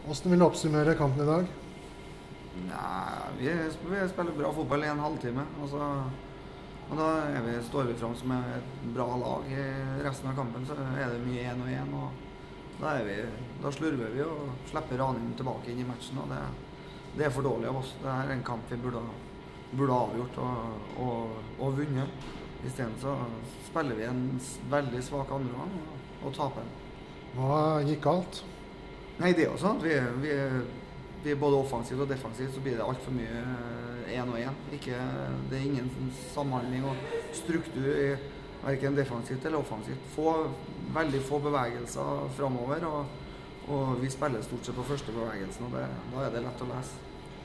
Hvordan vil du oppsummere kampen i dag? Nei, vi spiller bra fotball i en halvtime. Og da står vi frem som et bra lag. I resten av kampen så er det mye 1-1, og da slurver vi og slipper Ranheim tilbake inn i matchen. Og det er for dårlig av oss. Det er en kamp vi burde avgjort og vunnet. I stedet så spiller vi en veldig svak andre gang og taper. Hva gikk galt? Nei, det er jo sånn at vi er både offensivt og defensivt, så blir det alt for mye 1-1. Det er ingen samhandling og struktur i hverken defensivt eller offensivt. Veldig få bevegelser fremover, og vi spiller stort sett på første bevegelsen, og da er det lett å lese.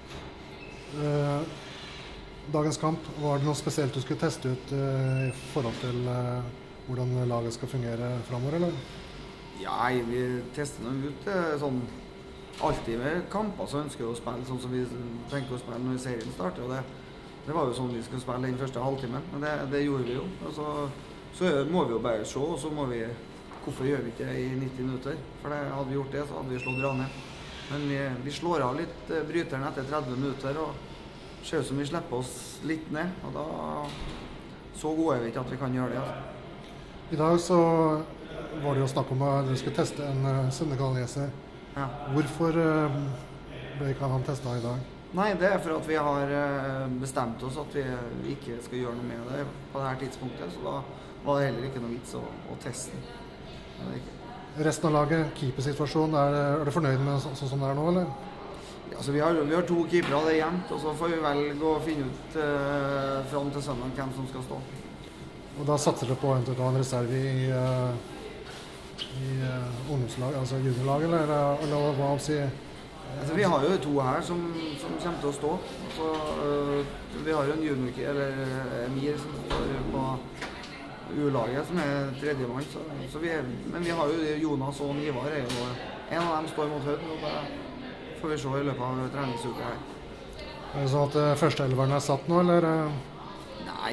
Dagens kamp, var det noe spesielt du skulle teste ut i forhold til hvordan laget skal fungere fremover, eller? Ja, vi tester noe ut sånn. Alltid med kamper så ønsker vi å spille sånn som vi tenker å spille når serien starter. Og det var jo sånn vi skulle spille den første halvtimen, men det gjorde vi jo. Så må vi jo bare se, og så må vi hvorfor gjør vi ikke det i 90 minutter? For hadde vi gjort det, så hadde vi slått Ranheim. Men vi slår av litt bryteren etter 30 minutter, og ser ut som vi slipper oss litt ned. Og da så gode er vi ikke at vi kan gjøre det. Altså. I dag så var det jo snakk om at du skulle teste en senegalese. Ja. Hvorfor ble ikke han testet i dag? Nei, det er for at vi har bestemt oss at vi ikke skal gjøre noe med det på dette tidspunktet, så da var det heller ikke noe vits å teste. Resten av laget, keepersituasjonen, er du fornøyd med sånn som det er nå, eller? Ja, så vi har 2 keepere, det er jevnt, og så får vi velge å finne ut frem til søndag hvem som skal stå. Og da satser dere på eventuelt å ha en reserve i ungdomslag, altså juniorlag, eller hva si? Altså, vi har jo 2 her som kommer til å stå. Så, vi har jo en junior, eller Emir, som står på U-laget, som er tredjemann. Men vi har jo Jonas og Ivar, en av dem står mot Hødd, og det får vi se i løpet av treningsuka her. Er det sånn at førsteelveren er satt nå, eller? Nei,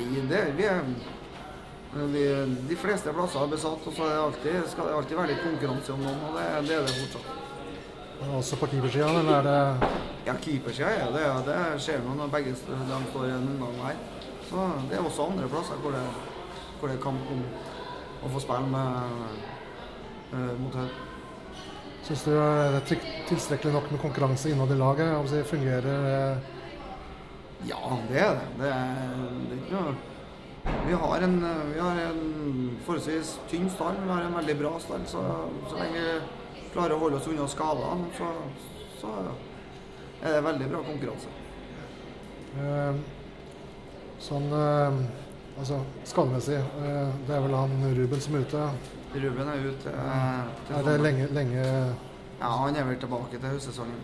de fleste plasser er besatt, og så skal det alltid være litt konkurranse om noen, og det er det fortsatt. Også på keepersiden, eller er det? Ja, keepersiden, det skjer noe når begge de står i en omgang her. Så det er også andre plasser hvor det er kamp om å få spille mot Hødd. Synes du det er tilstrekkelig nok med konkurranse innad i laget? Om det fungerer? Ja, det er det. Det er ikke noe. Vi har en forholdsvis tynn stall, men vi har en veldig bra stall, så lenge vi klarer å holde oss unna skadene, så er det veldig bra konkurranse. Altså skademessig, det er vel han Ruben som er ute? Ruben er ute. Er det lenge? Ja, han er vel tilbake til høstsesongen.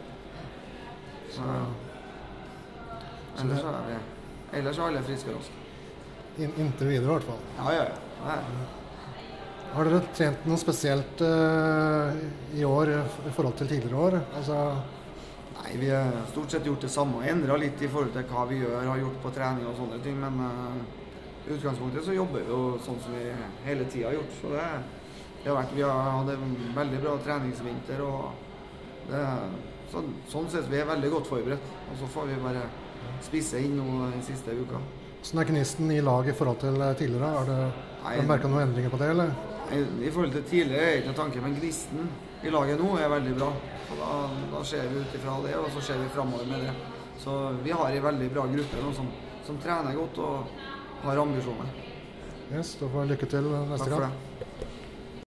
Ellers er alle friske og raske. Inntil videre i hvert fall? Ja. Har dere trent noe spesielt i år i forhold til tidligere år? Altså... Nei, vi har stort sett gjort det samme og endret litt i forhold til hva vi har gjort på trening og sånne ting, men i utgangspunktet så jobber vi jo sånn som vi hele tiden har gjort, så vi har hatt en veldig bra treningsvinter, og sånn sett vi er veldig godt forberedt, og så får vi bare spisse inn nå den siste uka. Sånn er gnisten i laget i forhold til tidligere? Har du merket noen endringer på det, eller? I forhold til tidligere er det ikke noe tanke, men gnisten i laget nå er veldig bra. Så da ser vi ut ifra det, og så ser vi fremover med det. Så vi har en veldig bra gruppe nå som trener godt og har ambisjoner. Yes, da får vi lykke til neste gang. Takk for det.